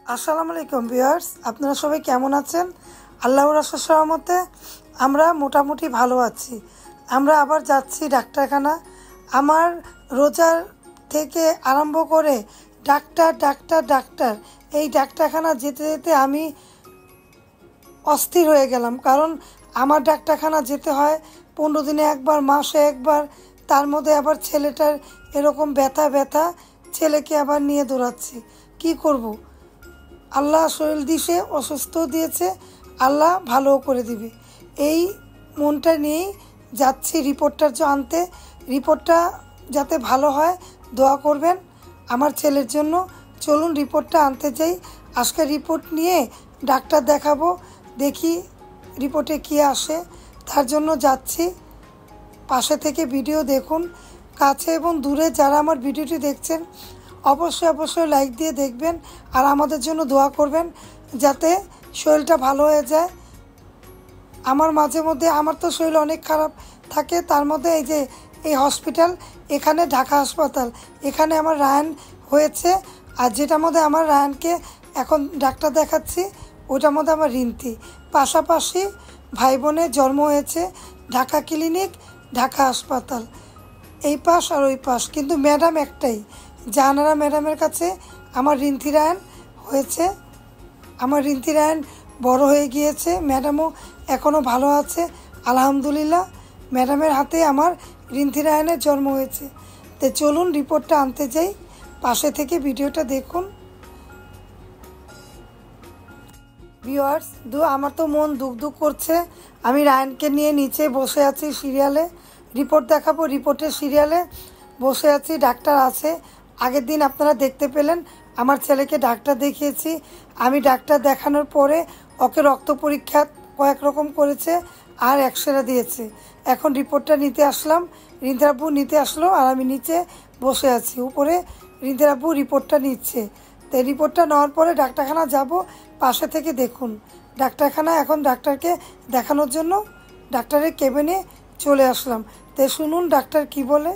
আসসালামু আলাইকুম ভিউয়ার্স, আপনারা সবাই কেমন আছেন? আল্লাহর অশেষ রহমতে আমরা মোটামুটি ভালো আছি। আমরা আবার যাচ্ছি ডাক্তারখানা। আমার রোজার থেকে আরম্ভ করে ডাক্তার ডাক্তার ডাক্তার এই ডাক্তারখানা যেতে যেতে আমি অস্থির হয়ে গেলাম। কারণ আমার ডাক্তারখানা যেতে হয় 15 দিনে একবার, মাসে একবার। তার মধ্যে আবার ছেলেটার এরকম ব্যথা ব্যথা, ছেলেকে আবার নিয়ে দৌড়াচ্ছি। কি করব? আল্লাহ শরীর দিছে, অসুস্থ দিয়েছে, আল্লাহ ভালোও করে দিবে, এই মনটা নিয়েই যাচ্ছি রিপোর্টটার আনতে। রিপোর্টটা যাতে ভালো হয় দোয়া করবেন আমার ছেলের জন্য। চলুন রিপোর্টটা আনতে যাই। আজকে রিপোর্ট নিয়ে ডাক্তার দেখাবো, দেখি রিপোর্টে কী আসে। তার জন্য যাচ্ছি। পাশে থেকে ভিডিও দেখুন। কাছে এবং দূরে যারা আমার ভিডিওটি দেখছেন অবশ্যই অবশ্যই লাইক দিয়ে দেখবেন আর আমাদের জন্য দোয়া করবেন যাতে শরীরটা ভালো হয়ে যায়। আমার মাঝে মধ্যে আমার তো শরীর অনেক খারাপ থাকে, তার মধ্যে এই যে এই হসপিটাল, এখানে ঢাকা হাসপাতাল, এখানে আমার রায়ান হয়েছে। আর যেটার মধ্যে আমার রায়ানকে এখন ডাক্তার দেখাচ্ছি ওটার মধ্যে আমার রিন্তি। পাশাপাশি ভাই বোনের জন্ম হয়েছে ঢাকা ক্লিনিক, ঢাকা হাসপাতাল, এই পাশ আর ওই পাশ, কিন্তু ম্যাডাম একটাই। জাহানারা ম্যাডামের কাছে আমার রিন্তি রায়ান হয়েছে। আমার রিন্তি রায়ান বড় হয়ে গিয়েছে, ম্যাডামও এখনও ভালো আছে আলহামদুলিল্লাহ। ম্যাডামের হাতে আমার রিন্তি রায়ানের জন্ম হয়েছে। তো চলুন রিপোর্টটা আনতে যাই, পাশে থেকে ভিডিওটা দেখুন। ভিউয়ার্স, আমার তো মন দুঃখ দুঃখ করছে। আমি রায়ানকে নিয়ে নিচে বসে আছি সিরিয়ালে, রিপোর্ট দেখাবো। রিপোর্টের সিরিয়ালে বসে আছি, ডাক্তার আছে। আগের দিন আপনারা দেখতে পেলেন আমার ছেলেকে ডাক্তার দেখিয়েছি। আমি ডাক্তার দেখানোর পরে ওকে রক্ত পরীক্ষা কয়েক রকম করেছে আর এক্সরে দিয়েছে। এখন রিপোর্টটা নিতে আসলাম, রিন্তার আব্বু নিতে আসলো আর আমি নিচে বসে আছি, উপরে রিন্তার আব্বু রিপোর্টটা নিচ্ছে। তো রিপোর্টটা নেওয়ার পরে ডাক্তারখানা যাব, পাশে থেকে দেখুন। ডাক্তারখানা এখন ডাক্তারকে দেখানোর জন্য ডাক্তারের কেবিনে চলে আসলাম। তো শুনুন ডাক্তার কি বলে।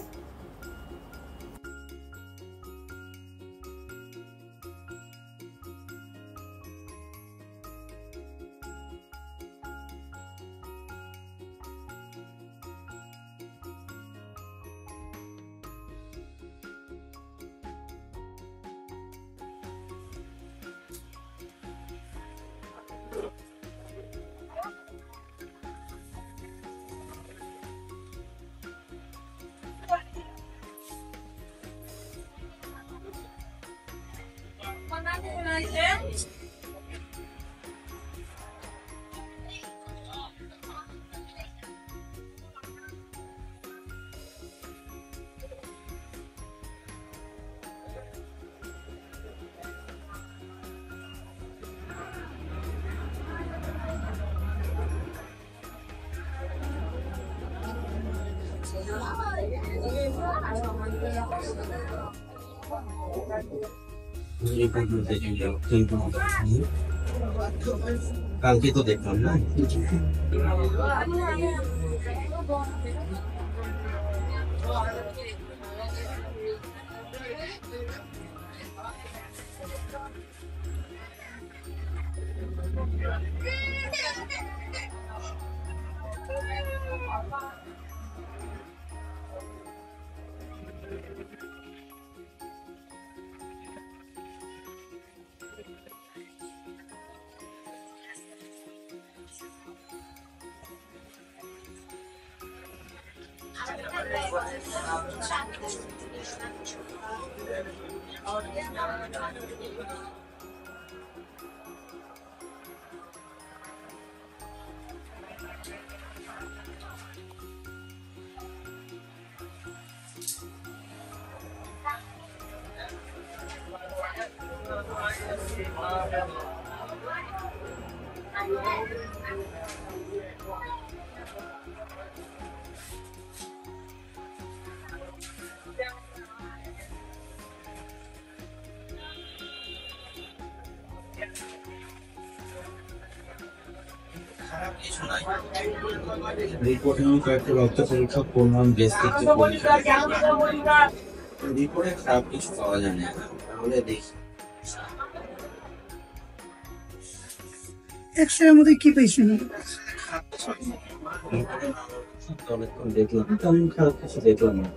কালকে তো দেখলাম না। রিপোর্টে আমি কয়েকটা রক্ত পরীক্ষা করলাম, বেশ কিছু রিপোর্টে খারাপ কিছু পাওয়া যায় না, তাহলে দেখি। এক্সরের মধ্যে কি পেয়েছেন? অনেকক্ষণ দেখলাম, তেমন খারাপ কিছু দেখলাম না।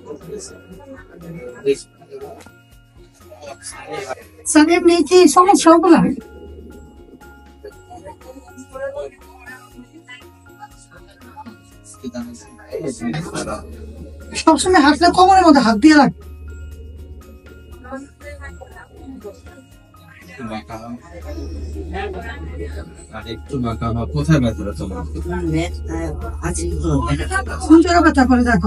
স্যার এমনি কি সমস্যা হবে না? সবসময় হাঁটলে কোমরের মধ্যে হাত দিয়ে রাখ। আর একটু বাঁকা বা কোথায় ব্যথাটা তোমার? কোন জায়গা ব্যথা করে দেখো।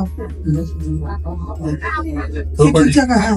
ঠিক জায়গা, হ্যাঁ।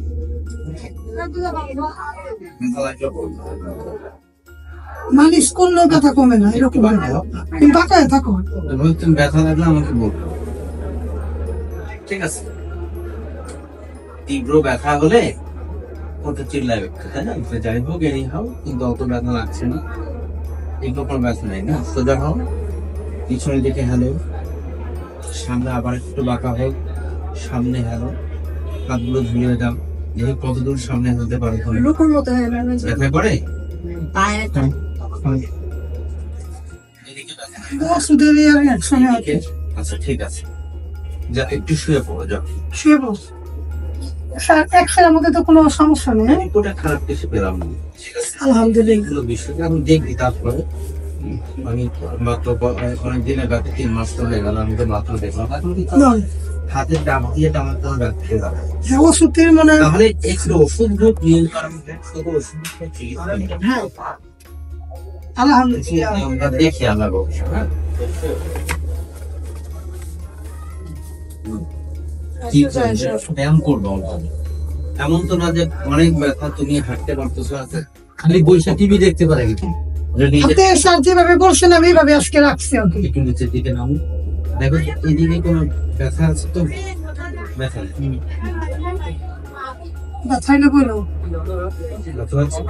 মালিশ করলেও ব্যথা কমে না, এরকম তুমি বাঁকায় থাকো। তুমি ব্যথা লাগলে আমাকে বলবো, ঠিক আছে? তীব্র ব্যথা হলে ওটা চিল্লায় ব্যথা, তাই না? যাই হোক, এনি হাও, কিন্তু অত ব্যথা লাগছে না, এগুলো কোনো ব্যথা নেই না। সোজা হও, পিছনের দিকে হ্যালো, সামনে আবার একটু বাঁকা হোক, সামনে হ্যালো, হাতগুলো ধুয়ে দাও, দেখি কতদূর সামনে হতে পারো। ব্যথা করে? আচ্ছা ঠিক আছে, যা একটু শুয়ে পড়ো, যাও শুয়ে পড়ো। এক্সরের মধ্যে তো কোনো সমস্যা নেই। রিপোর্টে খারাপ কিছু পেলাম না, ঠিক আছে? আলহামদুলিল্লাহ। এগুলো বিষয়টা আমি দেখবি, তারপরে আমি মাত্র অনেকদিন আগে 3 মাস তো হয়ে গেল, আমি তো মাত্র দেখলাম। এখন কি হাতের ডাব দিয়ে টানার জন্য ব্যথা পেয়ে যাবে। হ্যাঁ, ওষুধের মানে তাহলে একটু ওষুধ হোক, নিয়ম কারণ শুধু ওষুধ হ্যাঁ, আলহামদুলিল্লাহ। আমরা দেখি আমরা হ্যাঁ কি ব্যায়াম করবো। এমন তো না যে অনেক ব্যথা তুমি হাঁটতে পারতেছো, আছে খালি বৈশা টিভি দেখতে পারে কি? আপনি স্যার যেভাবে বলছেন আমি এইভাবে আজকে রাখছি ওকে। একটু নিচের দিকে নামো, দেখো এদিকে কোনো ব্যথা আছে তো? ব্যথা নেই, ব্যথা না বলো। ব্যথা আছে?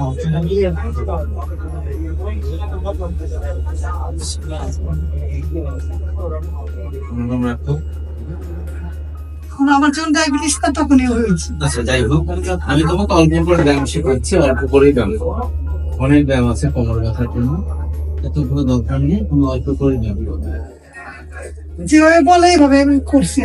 নরম রাখো। এখন আমার যখন ডায়াবেটিসটা তখনই হয়েছে। আচ্ছা যাই হোক, আমি তোমাকে অল্প করে ব্যায়াম শেখাচ্ছি, অল্প করেই ব্যায়াম করো। অনেক ব্যায়াম আছে কোমর ব্যথার জন্য, এতগুলো দরকার নেই, তুমি অল্প করে ব্যায়াম করবে। যেভাবে বলে এইভাবে আমি করছি।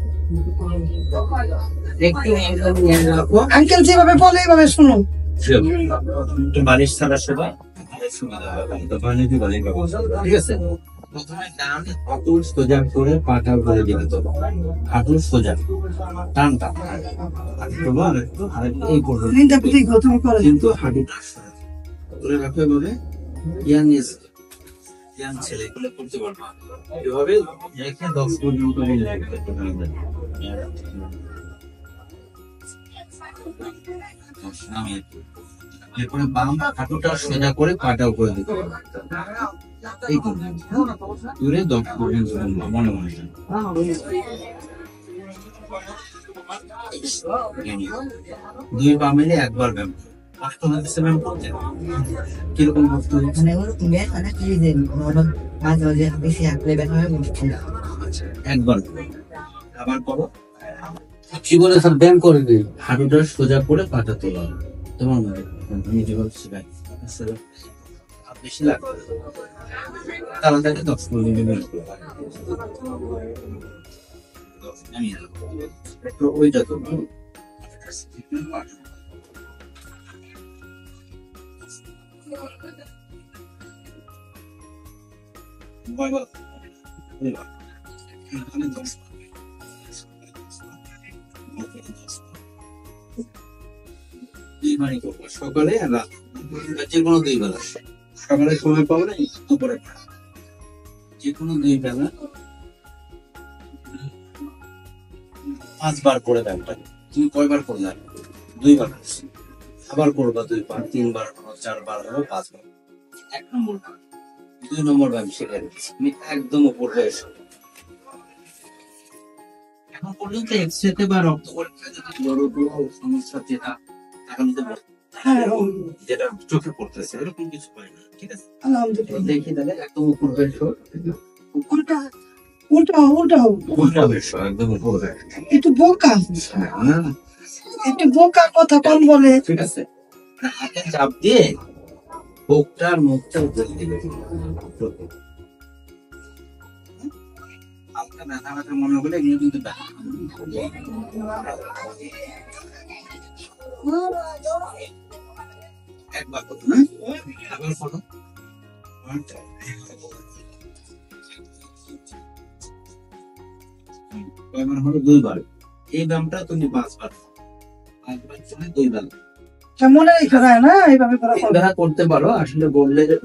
একটু রাখো, আঙ্কেল যেভাবে বলে এইভাবে শুনো। একটু বালিশ ছাড়া শোবা, সুবিধা হবে। তো বালিশ বালিশ ঠিক আছে? প্রথমে ডান হাঁটু সোজা করে পাটা উপরে দিতে হবে, হাঁটু সোজা টান টান এই করবো, কিন্তু হাঁটুটা ধরে রাখো। এভাবে ইয়াং ছেলে এগুলো করতে পারবা, এভাবে রেখে 10 পর্যন্ত এরপরে বাম হাঁটুটা সোজা করে পাটা উপরে দিতে হবে, এই দূরে 10 পর্যন্ত মনে মনে। দুই পা মিলে একবার ব্যায়াম, কষ্ট হচ্ছে ব্যায়াম করতে? কিরকম কষ্ট হচ্ছে? একবার আবার করো। কি বলে স্যার ব্যায়াম করে দিই? হাঁটুটা সোজা করে পাটা তোলা, তোমার মনে আমি যেভাবে শেখাই বেশি লাগবে, তাড়াতাড়ি 10 মিনিট ওইটা তো সকালে আর রাত, যে কোনো 2 বেলা। সকালে সময় পাবো না, দুপুরে যে কোনো 2 বেলা 5 বার করে ব্যায়ামটা। তুমি কয়বার করলে? 2 বার। আবার করবা 2 বার, 3 বার, 4 বার, 5 বার। 1 নম্বর 2 নম্বর ব্যায়াম শিখে নিচ্ছি আমি একদম উপর হয়ে। এখন পর্যন্ত এক্সরেতে বা রক্ত পরীক্ষায় যদি বড় কোনো সমস্যা যেটা চোখে পড়তেছে এরকম কিছু পাই না, ঠিক আছে? দেখি তাহলে একদম উপর হয়ে উল্টা উল্টা উল্টা উল্টা বেশ একদম উপর হয়ে একটু বোকা, একটু বোকা কথা কম বলে, ঠিক আছে? হাতে চাপ দিয়ে বুকটার মুখটা উপরে দিবে। হালকা ব্যথা ব্যথা মনে হলে এগুলো কিন্তু ব্যথা। একবার করো না, একবার করো। কয়বার হলো? 2 বার। এই ব্যায়ামটা তুমি 5 বার, 5 বার চলে 2 বার। মনে রেখে দেয় না এইভাবে করা এই ব্যায়াম করতে পারো, আসলে বললে যে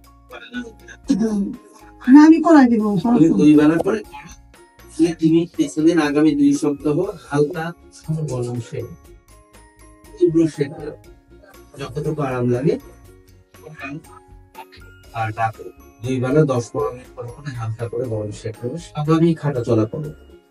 না, আমি করাই দিব। তুমি 2 বেলা করে করো। তুমি কিছুদিন আগামী 2 সপ্তাহ হালকা গরম সেক, তীব্র সেক করো। যতটুকু আরাম লাগে আর রাখো। 2 বেলা 10-15 মিনিট পর করে হালকা করে গরম সেক করো। স্বাভাবিক হাঁটা চলা করো,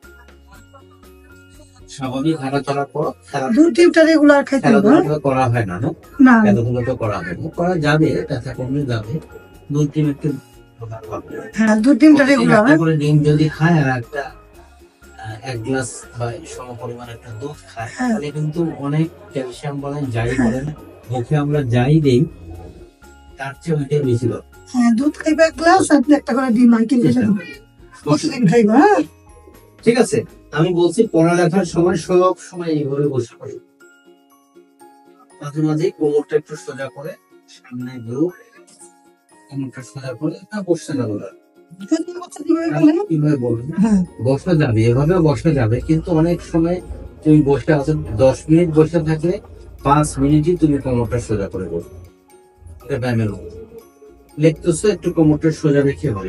স্বাভাবিক হাঁটা চলা করো। 2-3টা রেগুলার খাইতে হবে। খেলাধুলা করা হয় না, না খেলাধুলা তো করা হয় না, করা যাবে, ব্যথা কমে যাবে। 2-3 একটু হ্যাঁ, 2-3টা রেগুলার। একটা করে ডিম যদি খায় আর একটা 1 গ্লাস বা সম পরিমাণ একটা দুধ খায়, তাহলে কিন্তু অনেক ক্যালসিয়াম বলেন যাই বলেন মুখে আমরা যাই দেই তার চেয়ে ওইটাই বেশি দরকার। হ্যাঁ, দুধ খাইবা 1 গ্লাস, আর একটা করে ডিম কিনে প্রতিদিন খাইবা। ঠিক আছে, আমি বলছি পড়ালেখার সময় সব সময় এইভাবে বসে পড়ি। মাঝে মাঝে কোমরটা একটু সোজা করে সামনে গ্রুপ, কোমরটা সোজা করে না বসতে যাবো না। কিভাবে বলবো? বসা যাবে, এভাবে বসা যাবে, কিন্তু অনেক সময় তুমি বসে আছো 10 মিনিট বসে থাকলে 5 মিনিটই তুমি কোমরটা সোজা করে বসবে। এটা ব্যায়ামের মতো লিখতেছো, একটু কোমরটা সোজা রেখে হবে।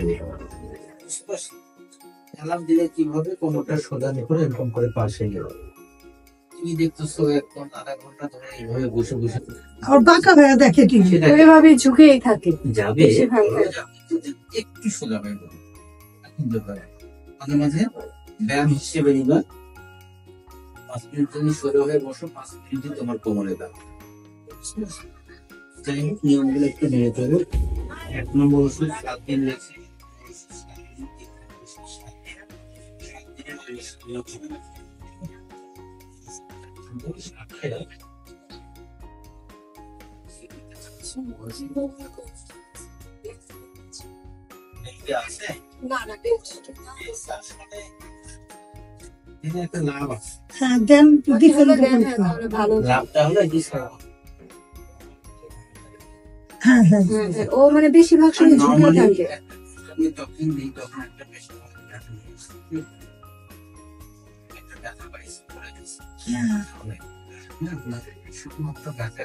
অ্যালার্ম দিলে কিভাবে কোমরটা সোজা করে এরকম করে পাশে গেল। তুমি দেখতেছো 1-1.5 ঘন্টা ধরে এইভাবে বসে বসে আর বাঁকা হয়ে দেখে কি এভাবে ঝুঁকেই থাকে যাবে, একটু সোজা হয়ে যাবে। মাঝে মাঝে ব্যায়াম হিসেবে নিবা, 5 মিনিট তুমি সোজা হয়ে বসো, 5 মিনিটই তোমার কোমরে দাও। যাই হোক, নিয়মগুলো একটু মেনে চলো। 1 নম্বর ওষুধ 7 দিন লেগেছে। লাভ আছে, হ্যাঁ দেন লাভটা হলো হ্যাঁ হ্যাঁ ও মানে বেশিরভাগ সময় ঝুঁকে থাকে। আমি তখন দিই, তখন একটা বেশি ব্যথা পাইছি, শুধুমাত্র ব্যথা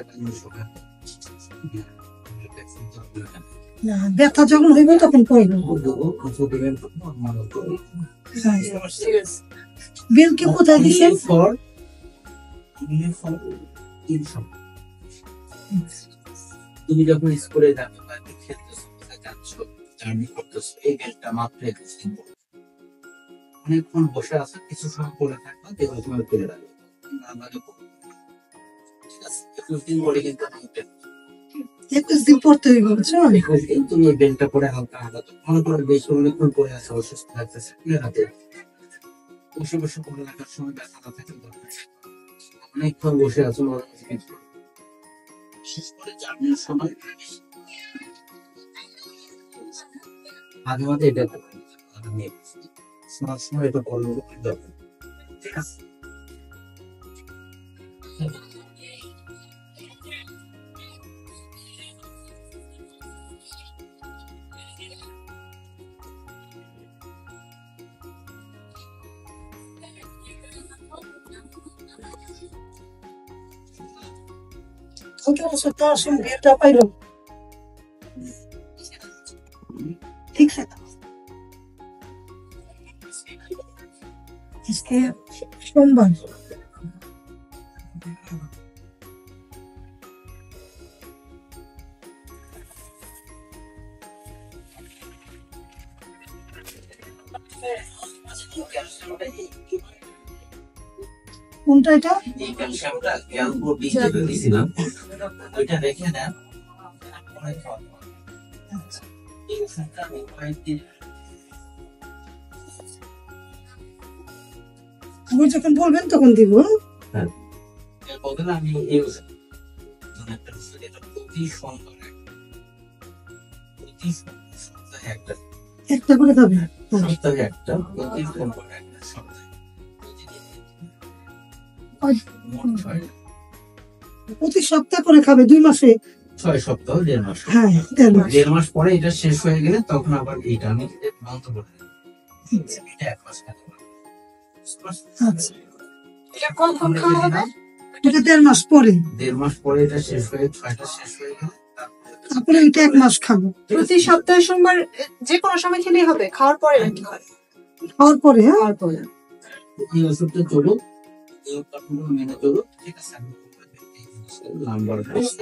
না, ব্যথা যখন হইব তখন করবো। বিল কি কোথায় দিচ্ছেন? তুমি যখন স্কুলে যাচ্ছ, খেলতেছো, যাচ্ছ, জার্নি করতেছো, এই বেলটা মাত্র 21 দিন। অনেকক্ষণ বসে আছে, কিছু সময় পরে থাকবা, দেখো তোমার তুলে রাখবে। ঠিক আছে, 21 দিন পরে কিন্তু 21 দিন পড়তে হইব, বুঝছো? 21 দিন তুমি এই বেলটা পরে হালকা হালকা, মনে করো বেশি অনেকক্ষণ পরে আছে, অসুস্থ লাগতেছে, তুলে রাখবে। বসে বসে পড়ে রাখার সময় ব্যথা না থাকে, অনেকক্ষণ বসে আছো, মনে হচ্ছে কিছু, বিশেষ করে জার্নির সময় মাঝে মাঝে এটা সময় এটা করলে দরকার। ঠিক আছে, বিয়েটা পাইল ঠিক আছে। আজকে সোমবার, কোনটা এটা? এই ক্যালসিয়ামটা ক্যালকুর দিতে দিয়েছিলাম, ওইটা রেখে দেন। আপনি যখন বলবেন তখন দিব। হ্যাঁ, বলবেন আমি এই ওষুধ একটা ওষুধ, এটা প্রতি সোমবারে সপ্তাহে একটা, একটা করে খাবে? সপ্তাহে একটা, প্রতি সোমবারে একটা, সপ্তাহে মোট প্রতি সপ্তাহ করে খাবে 2 মাসে? 6 সপ্তাহ, 1.5 মাস। হ্যাঁ, 1.5 মাস। 1.5 মাস পরে এটা শেষ হয়ে গেলে তখন আবার এইটা আমি বন্ধ করে দেব। এটা 1 মাস খেতে পারবো। আচ্ছা, এটা কখন খাওয়া হবে? এটা 1.5 মাস পরে। 1.5 মাস পরে এটা শেষ হয়ে 6টা শেষ হয়ে গেলে তারপরে এটা 1 মাস খাবো। প্রতি সপ্তাহে সোমবার যে কোনো সময় খেলেই হবে? খাওয়ার পরে নাকি? খাওয়ার পরে? হ্যাঁ, খাওয়ার পরে। এই ওষুধটা চলুক, এই ওষুধটা মেনে চলুক, ঠিক আছে? নাম্বার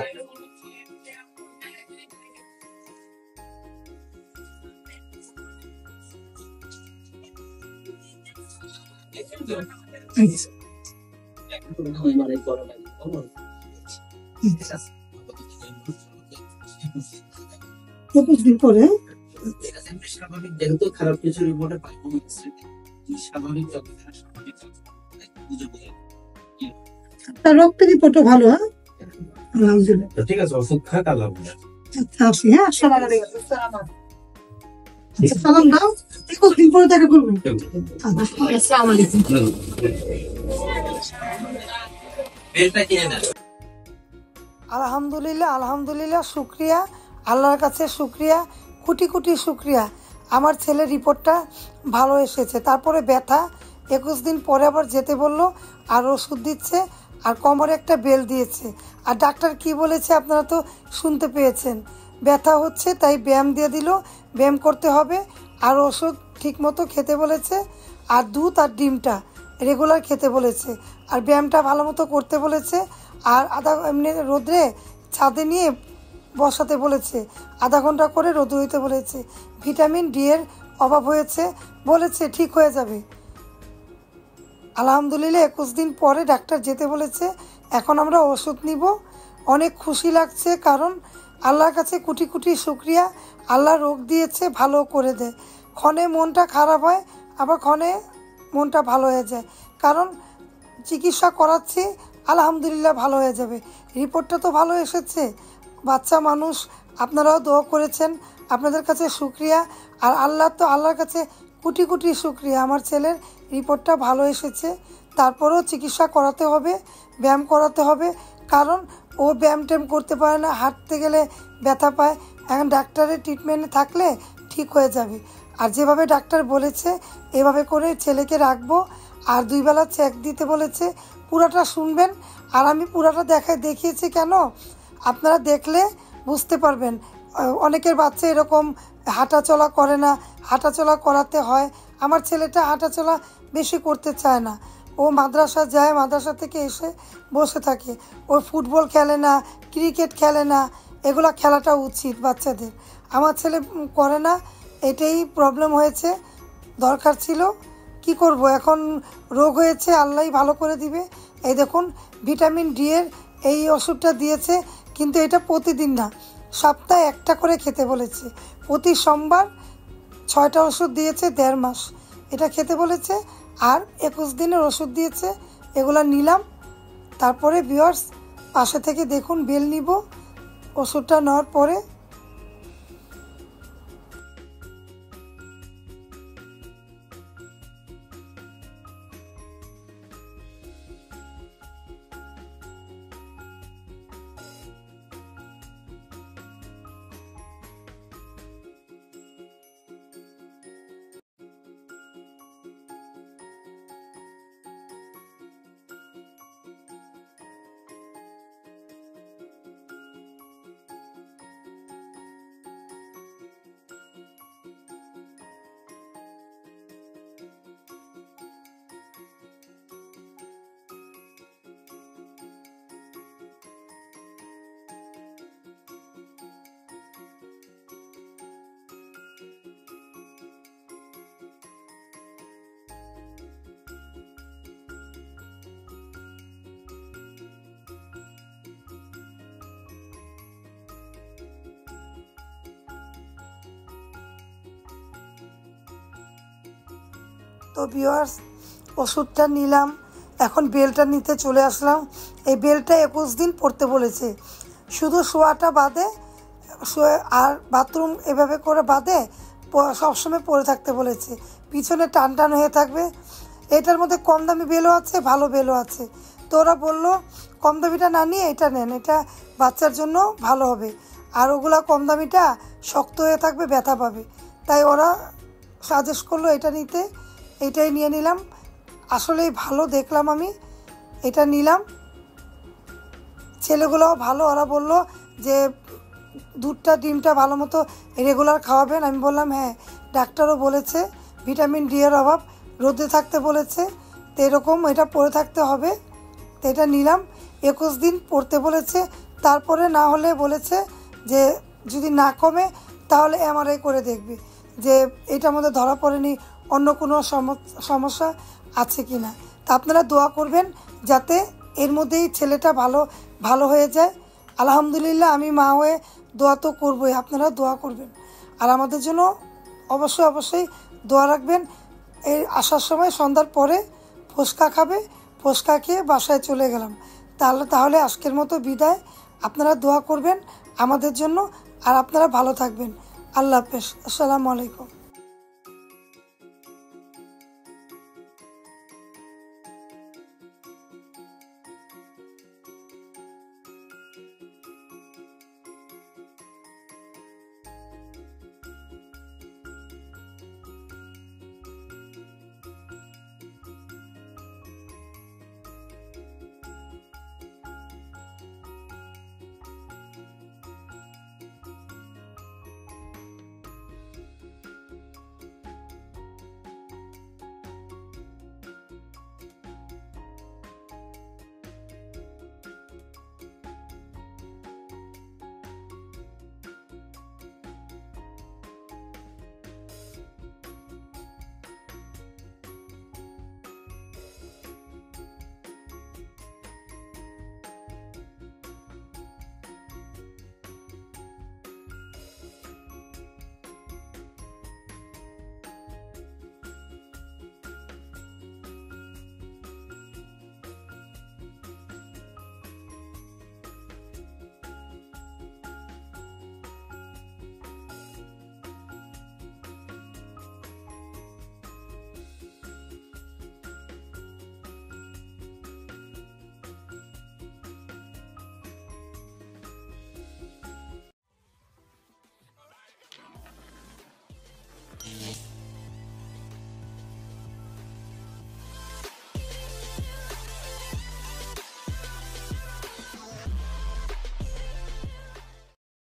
দিন পরে। স্বাভাবিক, যেহেতু খারাপ কিছু রিপোর্টে পাইনি, স্বাভাবিক তার রক্তের রিপোর্টও ভালো। হ্যাঁ, আলহামদুলিল্লাহ। ঠিক আছে, ওষুধ খাক, আল্লাহ। আচ্ছা, আসি। হ্যাঁ, আসসালামু আলাইকুম। সালাম দাও, 21 দিন পরে দেখা করবো। আসসালামু আলাইকুম। বেলটা কিনে নেন। আলহামদুলিল্লাহ, আলহামদুলিল্লাহ, শুক্রিয়া আল্লাহর কাছে, শুক্রিয়া, কোটি কোটি শুক্রিয়া। আমার ছেলের রিপোর্টটা ভালো এসেছে। তারপরে ব্যথা 21 দিন পরে আবার যেতে বললো, আর ওষুধ দিচ্ছে, আর কোমরে একটা বেল দিয়েছে। আর ডাক্তার কি বলেছে আপনারা তো শুনতে পেয়েছেন, ব্যথা হচ্ছে তাই ব্যায়াম দিয়ে দিল, ব্যায়াম করতে হবে, আর ওষুধ ঠিকমতো খেতে বলেছে, আর দুধ আর ডিমটা রেগুলার খেতে বলেছে, আর ব্যায়ামটা ভালো মতো করতে বলেছে, আর এমনি রোদ্রে ছাদে নিয়ে বসাতে বলেছে, আধা ঘন্টা করে রোদ হইতে বলেছে। ভিটামিন ডি এর অভাব হয়েছে বলেছে, ঠিক হয়ে যাবে। আলহামদুলিল্লাহ 21 দিন পরে ডাক্তার যেতে বলেছে। এখন আমরা ওষুধ নিব। অনেক খুশি লাগছে, কারণ আল্লাহর কাছে কোটি কোটি শুক্রিয়া। আল্লাহ রোগ দিয়েছে, ভালো করে দেয়। ক্ষণে মনটা খারাপ হয়, আবার ক্ষণে মনটা ভালো হয়ে যায়, কারণ চিকিৎসা করাচ্ছি, আলহামদুলিল্লাহ ভালো হয়ে যাবে। রিপোর্টটা তো ভালো এসেছে। বাচ্চা মানুষ, আপনারাও দোয়া করেছেন, আপনাদের কাছে শুক্রিয়া। আর আল্লাহর কাছে কোটি কোটি শুক্রিয়া, আমার ছেলের রিপোর্টটা ভালো এসেছে। তারপরেও চিকিৎসা করাতে হবে, ব্যায়াম করাতে হবে, কারণ ও ব্যায়াম ট্যায়াম করতে পারে না, হাঁটতে গেলে ব্যথা পায়। এখন ডাক্তারের ট্রিটমেন্টে থাকলে ঠিক হয়ে যাবে। আর যেভাবে ডাক্তার বলেছে এভাবে করে ছেলেকে রাখবো। আর 2 বেলা চেক দিতে বলেছে, পুরাটা শুনবেন। আর আমি পুরাটা দেখিয়েছি কেন, আপনারা দেখলে বুঝতে পারবেন। অনেকের বাচ্চা এরকম হাঁটাচলা করে না, হাঁটাচলা করাতে হয়। আমার ছেলেটা হাঁটাচলা বেশি করতে চায় না, ও মাদ্রাসা যায়, মাদ্রাসা থেকে এসে বসে থাকে। ও ফুটবল খেলে না, ক্রিকেট খেলে না, এগুলা খেলাটা উচিত বাচ্চাদের। আমার ছেলে করে না, এটাই প্রবলেম হয়েছে। দরকার ছিল, কি করব, এখন রোগ হয়েছে, আল্লাহই ভালো করে দিবে। এই দেখুন, ভিটামিন ডি এর এই ওষুধটা দিয়েছে, কিন্তু এটা প্রতিদিন না, সপ্তাহে একটা করে খেতে বলেছে। প্রতি সোমবার 6টা ওষুধ দিয়েছে, 1.5 মাস এটা খেতে বলেছে। আর 21 দিনের ওষুধ দিয়েছে, এগুলা নিলাম। তারপরে ভিউয়ার্স পাশে থেকে দেখুন, বেল নিব ওষুধটা নেওয়ার পরে। তো ভিউয়ার্স ওষুধটা নিলাম, এখন বেলটা নিতে চলে আসলাম। এই বেলটা 21 দিন পড়তে বলেছে, শুধু শোয়াটা বাদে শুয়ে আর বাথরুম এভাবে করে বাঁধে সবসময় পরে থাকতে বলেছে, পিছনে টান টান হয়ে থাকবে। এটার মধ্যে কম দামি বেলও আছে, ভালো বেলও আছে। তো ওরা বললো কম দামিটা না নিয়ে এটা নেন, এটা বাচ্চার জন্য ভালো হবে, আর ওগুলা কম দামিটা শক্ত হয়ে থাকবে, ব্যথা পাবে। তাই ওরা সাজেস্ট করলো এটা নিতে, এটাই নিয়ে নিলাম। আসলেই ভালো দেখলাম, আমি এটা নিলাম। ছেলেগুলোও ভালো, ওরা বলল যে দুধটা ডিমটা ভালো মতো রেগুলার খাওয়াবেন। আমি বললাম হ্যাঁ, ডাক্তারও বলেছে ভিটামিন ডি এর অভাব, রোদে থাকতে বলেছে, তো এরকম এটা পরে থাকতে হবে। তো এটা নিলাম, 21 দিন পড়তে বলেছে। তারপরে না হলে বলেছে যে যদি না কমে তাহলে এমআরআই করে দেখবে যে এটার মধ্যে ধরা পড়েনি, অন্য কোনো সমস্যা আছে কি না। তা আপনারা দোয়া করবেন যাতে এর মধ্যেই ছেলেটা ভালো হয়ে যায়। আলহামদুলিল্লাহ, আমি মা হয়ে দোয়া তো করবোই, আপনারা দোয়া করবেন। আর আমাদের জন্য অবশ্যই দোয়া রাখবেন। এই আসার সময় সন্ধ্যার পরে ফুচকা খাবে, ফুচকা খেয়ে বাসায় চলে গেলাম। তাহলে আজকের মতো বিদায়। আপনারা দোয়া করবেন আমাদের জন্য, আর আপনারা ভালো থাকবেন। আল্লাহ হাফেজ, আসসালামু আলাইকুম।